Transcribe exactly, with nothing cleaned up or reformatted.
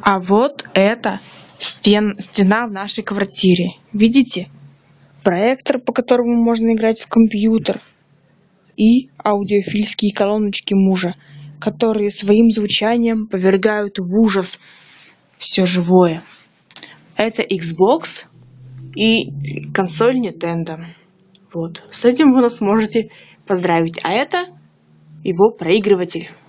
А вот это стен, стена в нашей квартире. Видите? Проектор, по которому можно играть в компьютер. И аудиофильские колоночки мужа, которые своим звучанием повергают в ужас все живое. Это Xbox и консоль Nintendo. Вот. С этим вы нас можете поздравить. А это его проигрыватель.